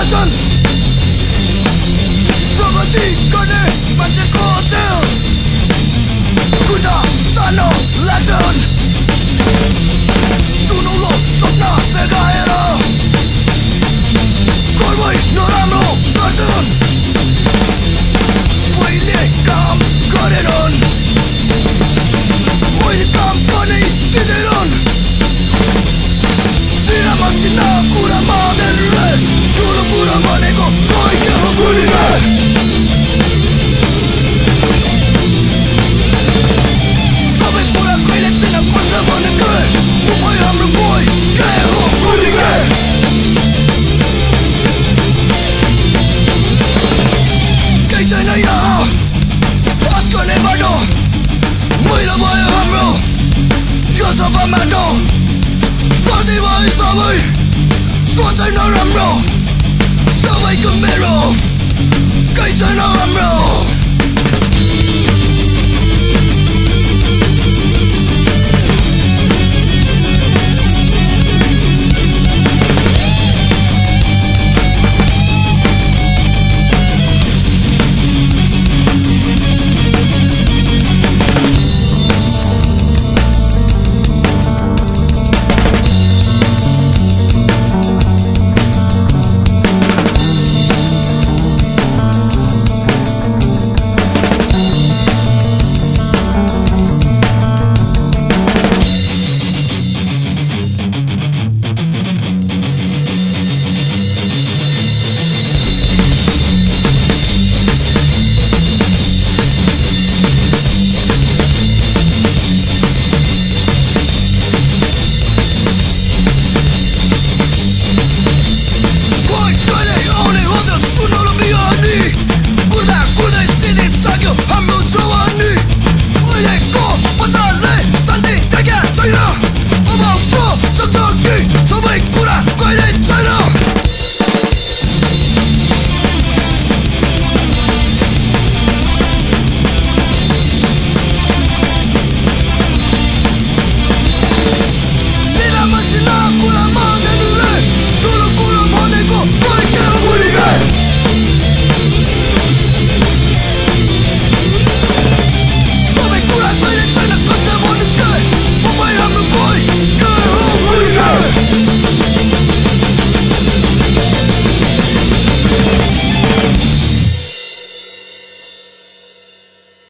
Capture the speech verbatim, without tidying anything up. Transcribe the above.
लाग्छन् प्रगति गर्ने मान्छेको दिल खुट्टा तान्न लाग्छन् सुनौलो सपना देखाएर गर्मै नराम्रो गर्छन् पहिले काम गरेनन् अहिले काम पनि दिँदैनन् सिना मसिना कुरा मानेरले ठुलो कुरा भनेको कहिले हो कुनिके सबै कुरा कहिले छैन कसले भनेको उपाय हाम्रो बोय के हो कुनिके केही छैन यहाँ पास गर्ने बाटो मैला भयो हाम्रो यो सफा माटो सर्दै भयो सबै सोचै नराम्रो सबैको मेरो केही छैन हाम्रो